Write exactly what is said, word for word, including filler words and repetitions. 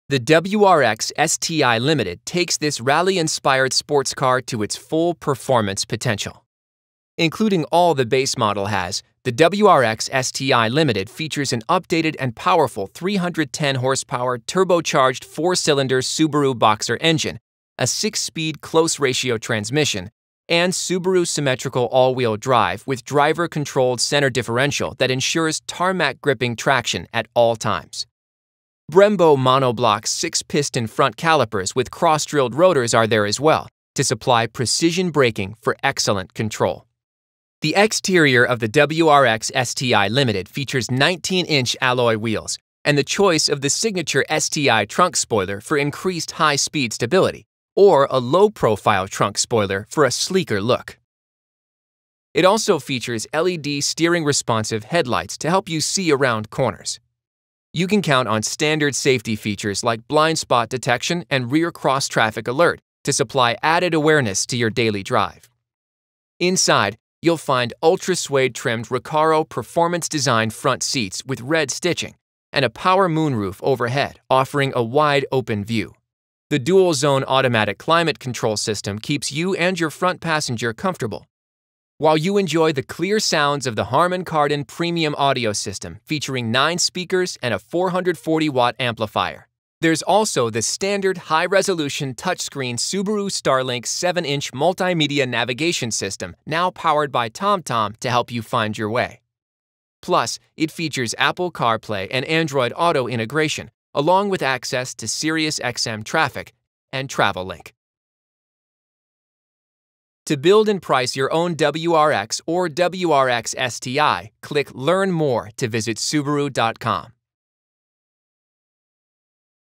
The W R X S T I Limited takes this rally-inspired sports car to its full performance potential. Including all the base model has, the W R X S T I Limited features an updated and powerful three hundred ten horsepower turbocharged four-cylinder Subaru Boxer engine, a six-speed close-ratio transmission, and Subaru symmetrical all-wheel drive with driver-controlled center differential that ensures tarmac-gripping traction at all times. Brembo monoblock six-piston front calipers with cross-drilled rotors are there as well, to supply precision braking for excellent control. The exterior of the W R X S T I Limited features nineteen inch alloy wheels and the choice of the signature S T I trunk spoiler for increased high-speed stability, or a low-profile trunk spoiler for a sleeker look. It also features L E D steering-responsive headlights to help you see around corners. You can count on standard safety features like blind spot detection and rear cross-traffic alert to supply added awareness to your daily drive. Inside, you'll find ultra-suede trimmed Recaro performance-designed front seats with red stitching and a power moonroof overhead offering a wide open view. The dual-zone automatic climate control system keeps you and your front passenger comfortable, while you enjoy the clear sounds of the Harman Kardon premium audio system featuring nine speakers and a four hundred forty watt amplifier. There's also the standard high-resolution touchscreen Subaru Starlink seven inch multimedia navigation system now powered by TomTom to help you find your way. Plus, it features Apple CarPlay and Android Auto integration, along with access to Sirius X M traffic and TravelLink. To build and price your own W R X or W R X S T I, click Learn More to visit Subaru dot com.